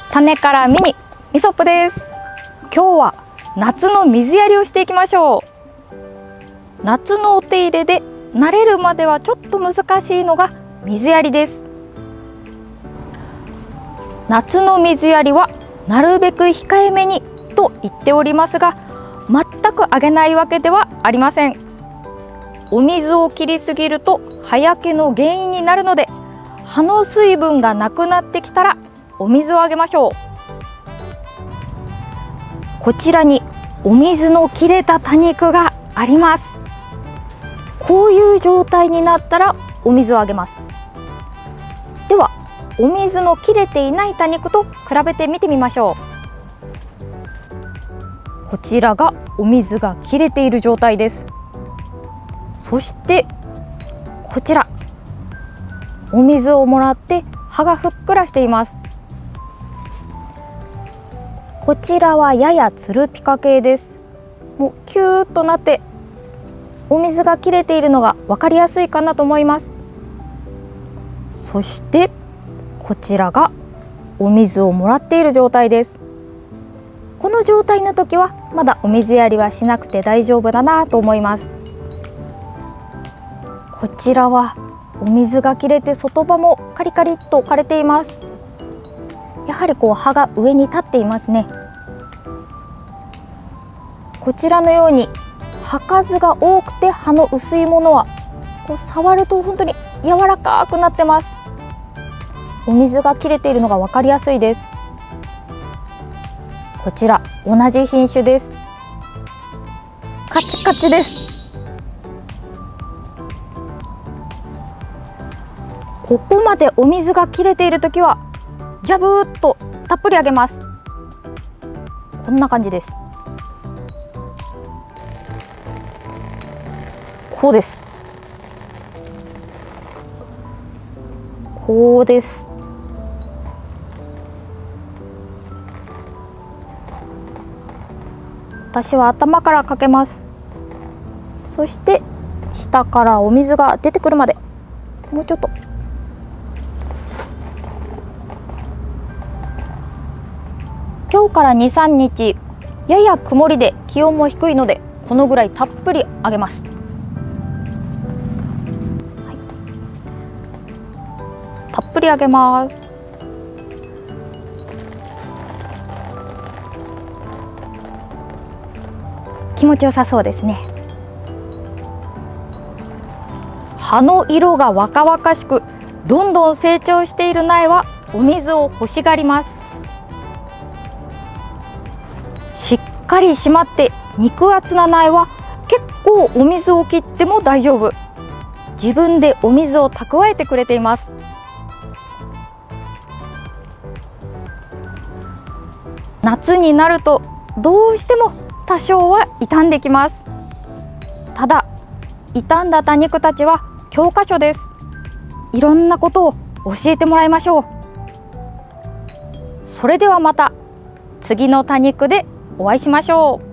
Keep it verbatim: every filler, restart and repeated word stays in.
種からミニみそっぷです。今日は夏の水やりをしていきましょう。夏のお手入れで慣れるまではちょっと難しいのが水やりです。夏の水やりはなるべく控えめにと言っておりますが、全くあげないわけではありません。お水を切りすぎると葉焼けの原因になるので、葉の水分がなくなってきたらお水をあげましょう。こちらにお水の切れた多肉があります。こういう状態になったらお水をあげます。ではお水の切れていない多肉と比べてみてみましょう。こちらがお水が切れている状態です。そしてこちら、お水をもらって葉がふっくらしています。こちらはややつるピカ系です。もうキューッとなってお水が切れているのが分かりやすいかなと思います。そしてこちらがお水をもらっている状態です。この状態の時はまだお水やりはしなくて大丈夫だなと思います。こちらはお水が切れて外葉もカリカリっと枯れています。やはりこう葉が上に立っていますね。こちらのように葉数が多くて葉の薄いものはこう触ると本当に柔らかくなってます。お水が切れているのが分かりやすいです。こちら同じ品種です。カチカチです。ここまでお水が切れているときはジャブーっとたっぷりあげます。こんな感じです。こうです。こうです。私は頭からかけます。そして下からお水が出てくるまでもうちょっと。今日からに、さんにちやや曇りで気温も低いのでこのぐらいたっぷりあげます。はい、たっぷりあげます。気持ちよさそうですね。葉の色が若々しくどんどん成長している苗はお水を欲しがります。しっかり締まって肉厚な苗は結構お水を切っても大丈夫。自分でお水を蓄えてくれています。夏になるとどうしても多少は傷んできます。ただ傷んだ多肉たちは教科書です。いろんなことを教えてもらいましょう。それではまた次の多肉でお会いしましょう。